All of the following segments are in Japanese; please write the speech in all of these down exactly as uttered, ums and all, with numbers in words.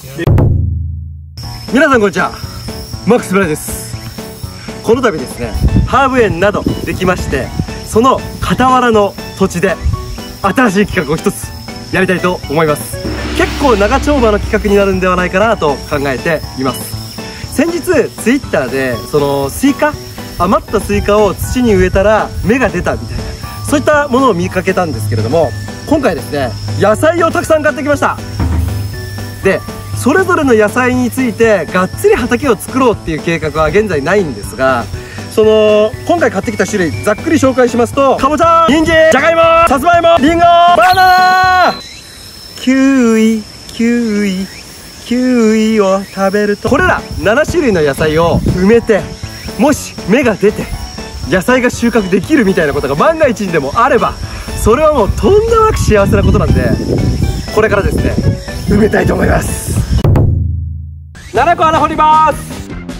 皆さんこんにちは、マックスブライです。この度ですね、ハーブ園などできまして、その傍らの土地で新しい企画を一つやりたいと思います。結構長丁場の企画になるんではないかなと考えています。先日ツイッターでそのスイカ、余ったスイカを土に植えたら芽が出たみたいな、そういったものを見かけたんですけれども、今回ですね、野菜をたくさん買ってきました。でそれぞれの野菜についてがっつり畑を作ろうっていう計画は現在ないんですが、その今回買ってきた種類ざっくり紹介しますと、かぼちゃ、人参、じゃがいも、さつまいも、りんご、バナナ、キウイ、キウイ、キウイを食べると、これらなな種類の野菜を埋めて、もし芽が出て野菜が収穫できるみたいなことが万が一にでもあれば、それはもうとんでもなく幸せなことなんで、これからですね埋めたいと思います。ななこ穴掘ります。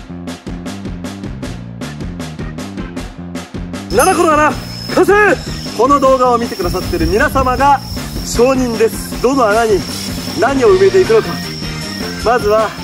ななこの穴完成。この動画を見てくださっている皆様が証人です。どの穴に何を埋めていくのか。まずは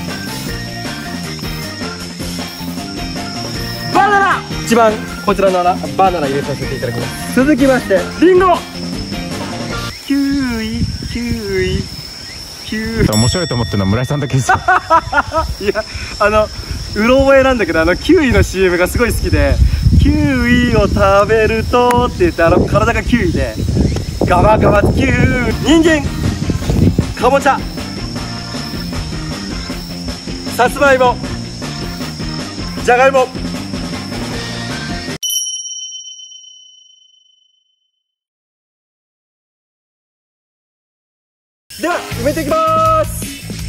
バナナ、一番こちらの穴、バナナ入れさせていただきます。続きましてリンゴ、キウイ、キウイ、キウイ。 面白いと思ってるのは村井さんだけですよ。 いや、あのうろ覚えなんだけど、あのキウイの シーエム がすごい好きで、キウイを食べるとって言って、あの体がキウイでガバガバキウイ、人参、かぼちゃ、さつまいも、じゃがいも、では埋めていきます。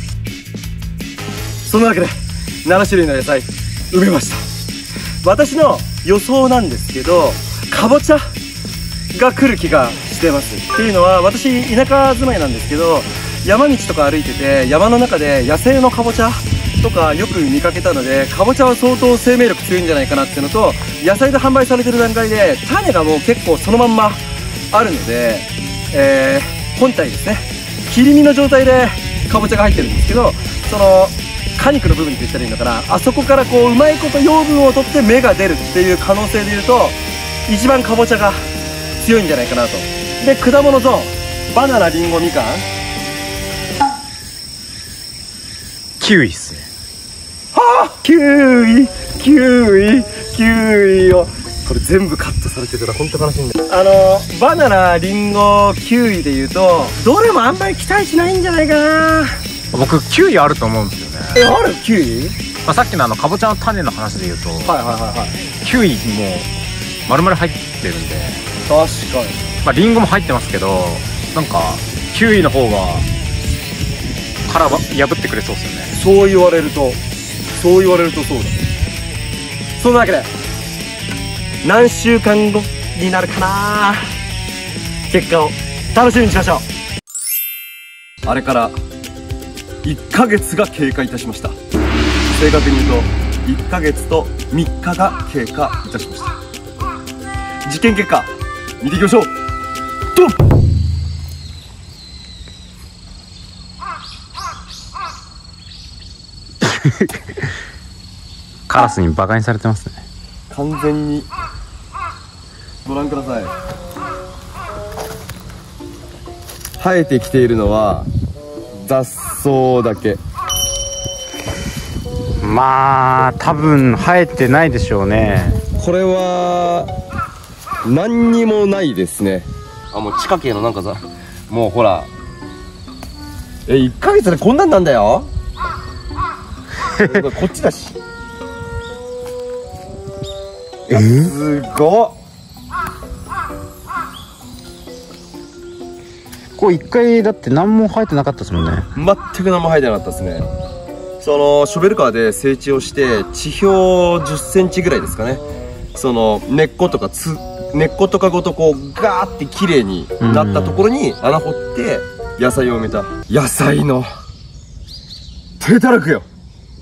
そのわけでなな種類の野菜埋めました。私の予想なんですけど、かぼちゃが来る気がしてます。っていうのは、私田舎住まいなんですけど、山道とか歩いてて山の中で野生のかぼちゃとかよく見かけたので、かぼちゃは相当生命力強いんじゃないかなっていうのと、野菜で販売されてる段階で種がもう結構そのまんまあるので、えー、本体ですね、切り身の状態でかぼちゃが入ってるんですけど、その果肉の部分って言ったらいいのかな、あそこからこううまいこと養分を取って芽が出るっていう可能性でいうと、一番かぼちゃが強いんじゃないかなと。で果物ゾーン、バナナ、リンゴ、みかん、 キウイっすね。 はあ、キウイ、キウイ、キウイをこれ全部カットされてたら本当悲しいんだよ。あのバナナ、リンゴ、キウイでいうとどれもあんまり期待しないんじゃないかな。 僕キウイあると思うんですよね。 え、ある？キウイ？ まあ、さっきのあのかぼちゃの種の話で言うと、 はいはいはいはい、 キウイも丸々入ってるんで、 確かに。 まあリンゴも入ってますけど、なんかキウイの方が殻破ってくれそうですよね。 そう言われると、そう言われるとそうだ。そんなわけで何週間後になるかな、結果を楽しみにしましょう。あれからいっかげつが経過いたしました。正確に言うといっかげつとみっかが経過いたしました。実験結果見ていきましょう。ドン。 カラスにバカにされてますね。 完全にご覧ください。生えてきているのは雑草だけ。 まあ多分生えてないでしょうね。 これは何にもないですね。あ、もう地下茎のなんかさ、もうほら、え、いっかげつでこんなんなんだよ。こっちだし。え、すごっ。 こう一回だって何も生えてなかったですもんね。 全く何も生えてなかったですね。そのショベルカーで整地をして地表じゅっセンチぐらいですかね、その根っことかつ根っことかごとこうガーって綺麗になったところに穴掘って野菜を埋めた。野菜の手たらくよ。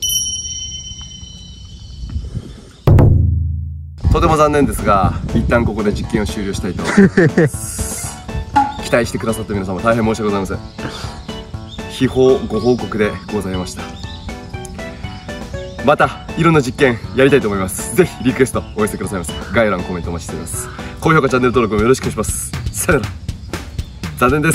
とても残念ですが、一旦ここで実験を終了したいと思います。期待してくださった皆様大変申し訳ございません。 秘宝ご報告でございました。またいろんな実験やりたいと思います。ぜひリクエストお寄せくださいませ。概要欄コメントお待ちしております。高評価チャンネル登録もよろしくお願いします。さよなら。残念です。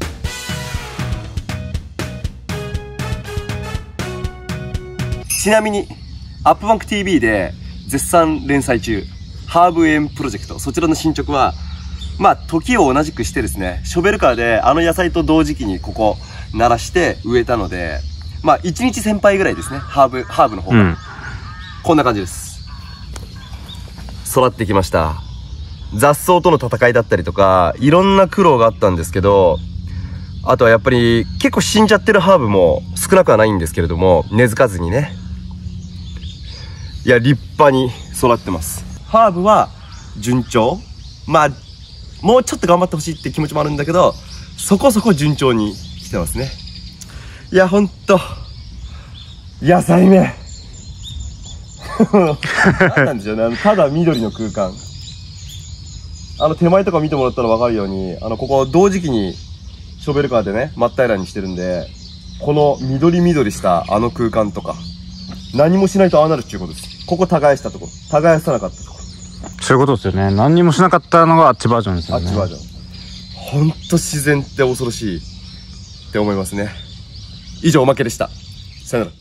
ちなみにアップバンク ティーブイ で絶賛連載中ハーブ園プロジェクト、そちらの進捗はまあ時を同じくしてですね、ショベルカーであの野菜と同時期にここ鳴らして植えたので、まあいちにち先輩ぐらいですね、ハーブハーブの方が、うん、こんな感じです。育ってきました。雑草との戦いだったりとかいろんな苦労があったんですけど、あとはやっぱり結構死んじゃってるハーブも少なくはないんですけれども、根付かずにね、いや立派に育ってます。ハーブは順調、まあもうちょっと頑張ってほしいって気持ちもあるんだけど、そこそこ順調に来てますね。いやほんと野菜ね何なんでしょうね、あのただ緑の空間、あの手前とか見てもらったら分かるように、あのここ同時期にショベルカーでね真っ平らにしてるんで、この緑緑したあの空間とか何もしないとああなるっていうことです。ここ耕したところ、耕さなかったところ、 そういうことですよね。何にもしなかったのがあっちバージョンですよね。 あっちバージョン。ほんと自然って恐ろしいって思いますね。以上おまけでした。さよなら。